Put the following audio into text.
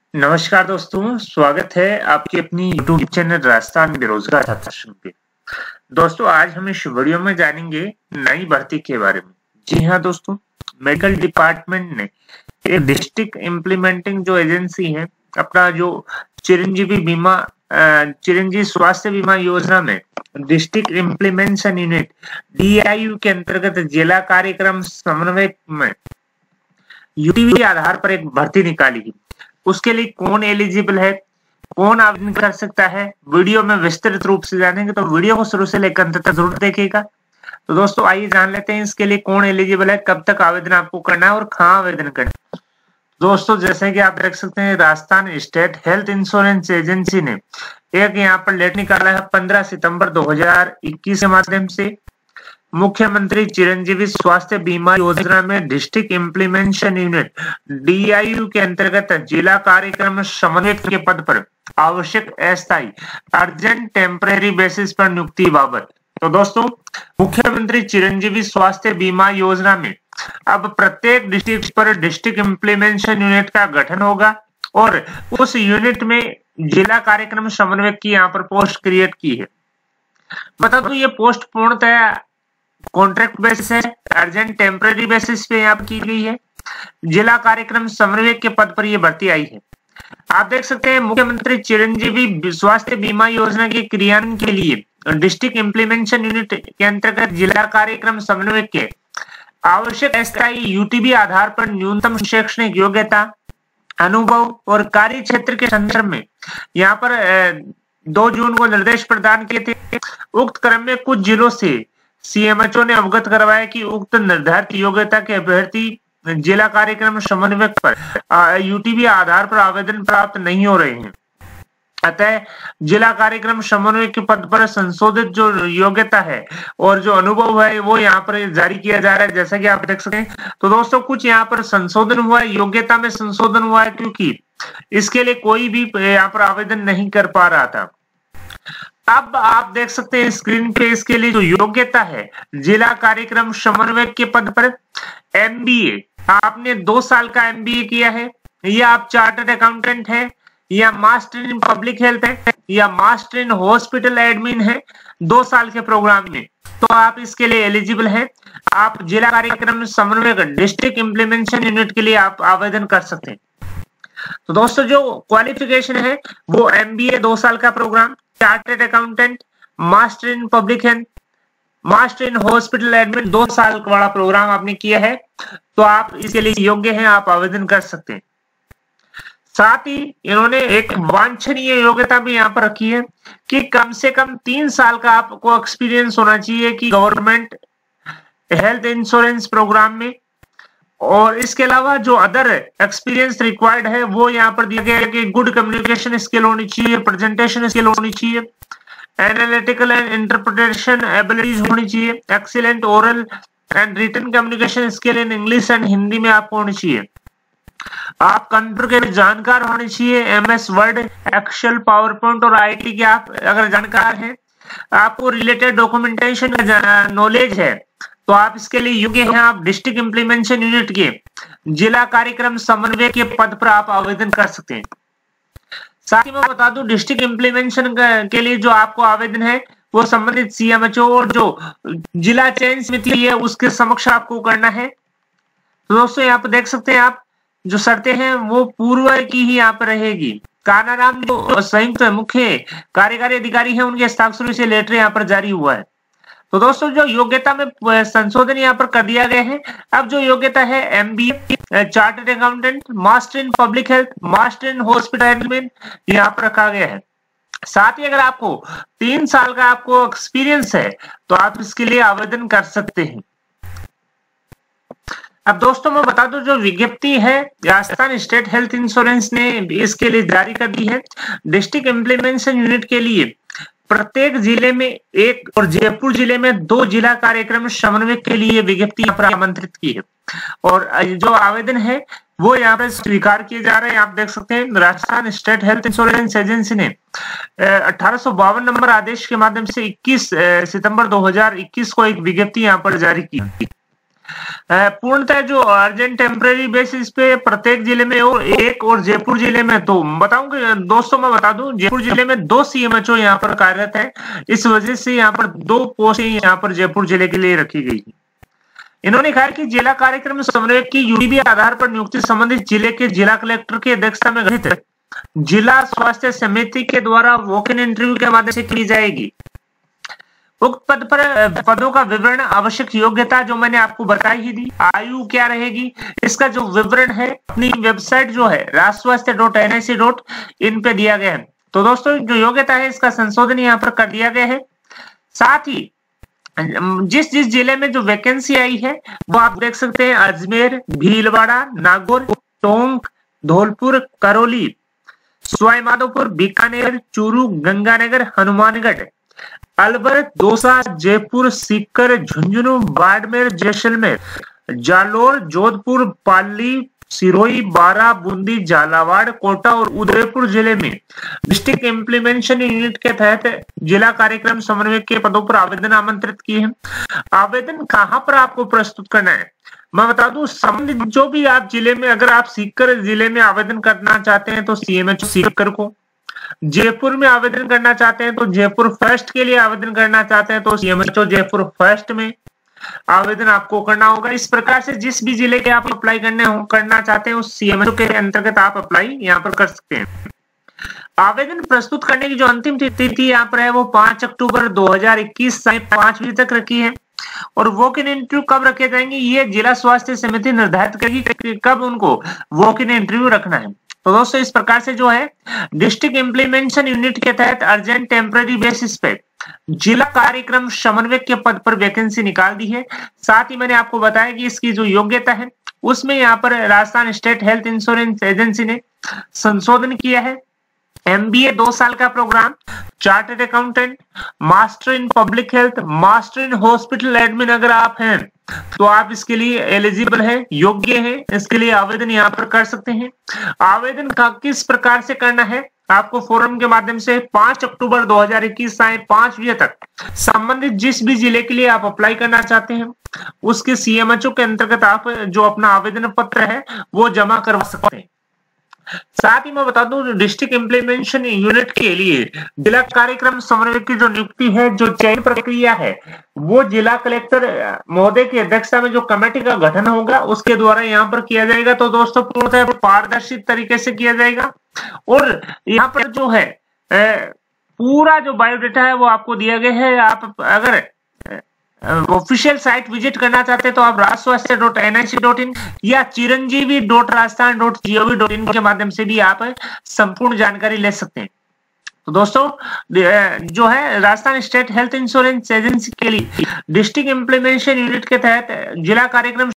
नमस्कार दोस्तों, स्वागत है आपकी अपनी यूट्यूब चैनल राजस्थान बेरोजगार छात्र पे। दोस्तों, आज हम इस वीडियो में जानेंगे नई भर्ती के बारे में। जी हाँ दोस्तों, मेडिकल डिपार्टमेंट ने एक डिस्ट्रिक्ट इम्प्लीमेंटिंग जो एजेंसी है, अपना जो चिरंजीवी स्वास्थ्य बीमा योजना में डिस्ट्रिक्ट इम्प्लीमेंटेशन यूनिट DIU के अंतर्गत जिला कार्यक्रम समन्वय में यूटीवी आधार पर एक भर्ती निकाली गई। उसके लिए कौन एलिजिबल है, कौन आवेदन कर सकता है, वीडियो में विस्तृत रूप से जानेंगे, तो वीडियो को शुरू से लेकर अंत तक जरूर देखिएगा। तो दोस्तों आइए जान लेते हैं इसके लिए कौन एलिजिबल है, कब तक आवेदन आपको करना है और कहाँ आवेदन करना है। दोस्तों, जैसे कि आप देख सकते हैं, Rajasthan state health insurance agency ने एक यहाँ पर लेटर निकाला है 15 सितंबर 2021 के माध्यम से मुख्यमंत्री चिरंजीवी स्वास्थ्य बीमा योजना में डिस्ट्रिक्ट इम्प्लीमेंटेशन यूनिट DIU के अंतर्गत जिला कार्यक्रम समन्वयक के पद पर आवश्यक अस्थायी अर्जेंट टेम्परेरी बेसिस पर नियुक्ति बाबत। तो दोस्तों, मुख्यमंत्री चिरंजीवी स्वास्थ्य बीमा योजना में अब प्रत्येक डिस्ट्रिक्ट पर डिस्ट्रिक्ट इम्प्लीमेंटेशन यूनिट का गठन होगा और उस यूनिट में जिला कार्यक्रम समन्वयक की यहाँ पर पोस्ट क्रिएट की है। बता दूं, ये पोस्ट पूर्णतः कॉन्ट्रैक्ट बेसिस है, अर्जेंट टेम्परेरी बेसिस पे यहाँ की गई है। जिला कार्यक्रम समन्वयक के पद पर यह भर्ती आई है। आप देख सकते हैं, मुख्यमंत्री चिरंजीवी स्वास्थ्य बीमा योजना के क्रियान्वयन के लिए डिस्ट्रिक्ट इम्प्लीमेंटेशन यूनिट के अंतर्गत जिला कार्यक्रम समन्वयक के आवश्यक अस्थायी UTB आधार पर न्यूनतम शैक्षणिक योग्यता, अनुभव और कार्य क्षेत्र के संदर्भ में यहाँ पर 2 जून को निर्देश प्रदान किए थे। उक्त क्रम में कुछ जिलों से CMHO ने अवगत करवाया कि उक्त निर्धारित योग्यता के अभ्यर्थी जिला कार्यक्रम समन्वयक पर UTB आधार पर आवेदन प्राप्त नहीं हो रहे हैं। अतः जिला कार्यक्रम समन्वयक के पद पर संशोधित जो योग्यता है और जो अनुभव है वो यहाँ पर जारी किया जा रहा है, जैसा कि आप देख सकते हैं। तो दोस्तों, कुछ यहाँ पर संशोधन हुआ है, योग्यता में संशोधन हुआ है, क्योंकि इसके लिए कोई भी यहाँ पर आवेदन नहीं कर पा रहा था। अब आप देख सकते हैं स्क्रीन पे, इसके लिए जो योग्यता है जिला कार्यक्रम समन्वयक के पद पर MBA, आपने 2 साल का MBA किया है, या आप चार्टर्ड अकाउंटेंट है, या मास्टर इन पब्लिक हेल्थ है, या मास्टर इन हॉस्पिटल एडमिन है 2 साल के प्रोग्राम में, तो आप इसके लिए एलिजिबल हैं। आप जिला कार्यक्रम समन्वयक डिस्ट्रिक्ट इम्प्लीमेंटेशन यूनिट के लिए आप आवेदन कर सकते हैं। तो दोस्तों, जो क्वालिफिकेशन है वो MBA 2 साल का programme, chartered accountant, master in public health, master in hospital admin 2 साल वाला प्रोग्राम आपने किया है, तो आप इसके लिए योग्य हैं, आप आवेदन कर सकते हैं। साथ ही इन्होंने एक वांछनीय योग्यता भी यहाँ पर रखी है कि कम से कम 3 साल का आपको एक्सपीरियंस होना चाहिए कि गवर्नमेंट हेल्थ इंश्योरेंस प्रोग्राम में। और इसके अलावा जो अदर एक्सपीरियंस रिक्वायर्ड है वो यहाँ पर दिया गया है कि गुड कम्युनिकेशन स्किल होनी चाहिए, प्रेजेंटेशन स्किल होनी चाहिए, एनालिटिकल एंड इंटरप्रिटेशन एबिलिटीज होनी चाहिए, excellent oral and written communication skill in English and Hindi में आपको होनी चाहिए। आप कंप्यूटर के जानकार होने चाहिए, MS Word, Excel, PowerPoint और IT के आप अगर जानकार हैं, आपको रिलेटेड डॉक्यूमेंटेशन का नॉलेज है, तो आप इसके लिए योग्य हैं। आप डिस्ट्रिक्ट इम्प्लीमेंटेशन यूनिट के जिला कार्यक्रम समन्वय के पद पर आप आवेदन कर सकते हैं। साथ ही मैं बता दूं, डिस्ट्रिक्ट इम्प्लीमेंटेशन के लिए जो आपको आवेदन है वो संबंधित CMHO और जो जिला चयन समिति है उसके समक्ष आपको करना है। तो दोस्तों, यहाँ पर देख सकते हैं आप, जो शर्तें हैं वो पूर्व की ही यहाँ पर रहेगी। कानाराम जो संयुक्त मुख्य कार्यकारी अधिकारी हैं उनके हस्ताक्षर से लेटर यहाँ पर जारी हुआ है। तो दोस्तों, जो योग्यता में संशोधन यहाँ पर कर दिया गया है। अब जो योग्यता है MBA, chartered accountant, master in public health, master in hospital admin यहाँ पर रखा गया है। साथ ही अगर आपको 3 साल का आपको एक्सपीरियंस है तो आप इसके लिए आवेदन कर सकते हैं। अब दोस्तों, मैं बता दूं, जो विज्ञप्ति है राजस्थान स्टेट हेल्थ इंश्योरेंस ने इसके लिए जारी कर दी है। डिस्ट्रिक्ट इम्प्लीमेंटेशन यूनिट के लिए प्रत्येक जिले में 1 और जयपुर जिले में 2 जिला कार्यक्रम समन्वयक के लिए विज्ञप्ति आमंत्रित की है, और जो आवेदन है वो यहाँ पर स्वीकार किए जा रहे हैं। आप देख सकते हैं, Rajasthan state health insurance agency ने 1852 नंबर आदेश के माध्यम से 21 सितंबर 2021 को एक विज्ञप्ति यहाँ पर जारी की। पूर्णतः जो अर्जेंट टेम्परेरी बेसिस पे प्रत्येक जिले में और जयपुर जिले में तो बताऊंगा दोस्तों, मैं बता दूं जयपुर जिले में 2 सीएमएचओ यहाँ पर कार्यरत है। इस वजह से यहाँ पर 2 पोस्टें यहाँ पर जयपुर जिले के लिए रखी गई। इन्होंने कहा कि जिला कार्यक्रम समन्वयक की यूटीपी आधार पर नियुक्ति संबंधित जिले के जिला कलेक्टर की अध्यक्षता में गठित जिला स्वास्थ्य समिति के द्वारा वॉक इन इंटरव्यू के माध्यम से की जाएगी। उक्त पद पर पदों का विवरण, आवश्यक योग्यता जो मैंने आपको बताई ही दी, आयु क्या रहेगी, इसका जो विवरण है अपनी वेबसाइट जो है rashtrastriya.nic.in पे दिया गया है। तो दोस्तों जो योग्यता है इसका संशोधन यहाँ पर कर दिया गया है। साथ ही जिस जिले में जो वैकेंसी आई है वो आप देख सकते हैं अजमेर, भीलवाड़ा, नागौर, टोंक, धौलपुर, करौली, सवाई माधोपुर, बीकानेर, चूरू, गंगानगर, हनुमानगढ़, अलवर, दौसा, जयपुर, सीकर, झुंझुनू, बाड़मेर, जैसलमेर, जालोर, जोधपुर, पाली, सिरोही, बारा, बूंदी, झालावाड़, कोटा और उदयपुर जिले में डिस्ट्रिक्ट इम्प्लीमेंटेशन यूनिट के तहत जिला कार्यक्रम समन्वयक के पदों पर आवेदन आमंत्रित किए हैं। आवेदन कहां पर आपको प्रस्तुत करना है मैं बता दूं, संबंधित जो भी आप जिले में, अगर आप सीकर जिले में आवेदन करना चाहते हैं तो सीएमएचओ सीकर को, जयपुर में आवेदन करना चाहते हैं तो जयपुर फर्स्ट के लिए आवेदन करना चाहते हैं तो सीएमएचओ जयपुर फर्स्ट में आवेदन आपको करना होगा। इस प्रकार से जिस भी जिले के आप अप्लाई करना चाहते हैं उस सीएमएचओ के अंतर्गत आप अप्लाई यहाँ पर कर सकते हैं। आवेदन प्रस्तुत करने की जो अंतिम तिथि यहाँ पर है वो 5 अक्टूबर 2021 से 5 बजे तक रखी है। और वॉक इन इंटरव्यू कब रखे जाएंगे ये जिला स्वास्थ्य समिति निर्धारित करेगी कि कब उनको वॉक इन इंटरव्यू रखना है। तो दोस्तों इस प्रकार से जो है डिस्ट्रिक्ट इम्प्लीमेंटेशन यूनिट के तहत अर्जेंट टेम्परेरी बेसिस पे जिला कार्यक्रम समन्वयक के पद पर वैकेंसी निकाल दी है। साथ ही मैंने आपको बताया कि इसकी जो योग्यता है उसमें यहाँ पर Rajasthan state health insurance agency ने संशोधन किया है। MBA 2 साल का programme, chartered accountant, master in public health, master in hospital admin अगर आप हैं तो आप इसके लिए एलिजिबल है, योग्य है, इसके लिए आवेदन यहाँ पर कर सकते हैं। आवेदन का किस प्रकार से करना है आपको फोरम के माध्यम से 5 अक्टूबर 2021 से 5 बजे तक संबंधित जिस भी जिले के लिए आप अप्लाई करना चाहते हैं उसके सीएमएचओ के अंतर्गत आप जो अपना आवेदन पत्र है वो जमा करवा सकते हैं। साथ ही मैं बता दूं डिस्ट्रिक्ट इम्प्लीमेंटेशन यूनिट के लिए जिला कार्यक्रम समन्वयक की जो नियुक्ति है, जो चयन प्रक्रिया है वो जिला कलेक्टर महोदय की अध्यक्षता में जो कमेटी का गठन होगा उसके द्वारा यहाँ पर किया जाएगा। तो दोस्तों पूर्णतः पारदर्शी तरीके से किया जाएगा। और यहाँ पर जो है पूरा जो बायोडाटा है वो आपको दिया गया है। आप अगर ऑफिशियल साइट विजिट करना चाहते हैं तो आप rashtrastriya.nic.in या chiranjeevi.rajasthan.gov.in के माध्यम से भी आप संपूर्ण जानकारी ले सकते हैं। तो दोस्तों जो है Rajasthan state health insurance agency के लिए डिस्ट्रिक्ट इम्प्लीमेंटेशन यूनिट के तहत जिला कार्यक्रम